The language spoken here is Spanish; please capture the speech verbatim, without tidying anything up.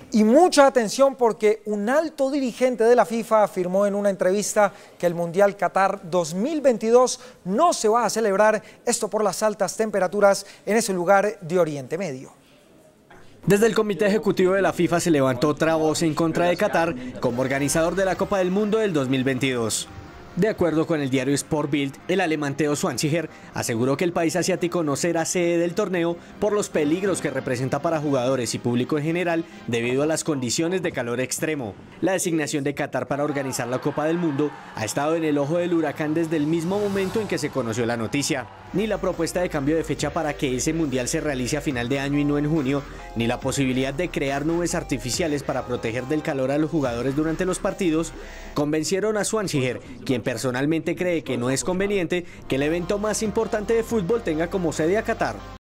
Y mucha atención porque un alto dirigente de la FIFA afirmó en una entrevista que el Mundial Qatar dos mil veintidós no se va a celebrar, esto por las altas temperaturas en ese lugar de Oriente Medio. Desde el Comité Ejecutivo de la FIFA se levantó otra voz en contra de Qatar como organizador de la Copa del Mundo del dos mil veintidós. De acuerdo con el diario Sport Bild, el alemán Theo Schweinsteiger aseguró que el país asiático no será sede del torneo por los peligros que representa para jugadores y público en general debido a las condiciones de calor extremo. La designación de Qatar para organizar la Copa del Mundo ha estado en el ojo del huracán desde el mismo momento en que se conoció la noticia. Ni la propuesta de cambio de fecha para que ese mundial se realice a final de año y no en junio, ni la posibilidad de crear nubes artificiales para proteger del calor a los jugadores durante los partidos, convencieron a Schweinsteiger, quien personalmente cree que no es conveniente que el evento más importante de fútbol tenga como sede a Qatar.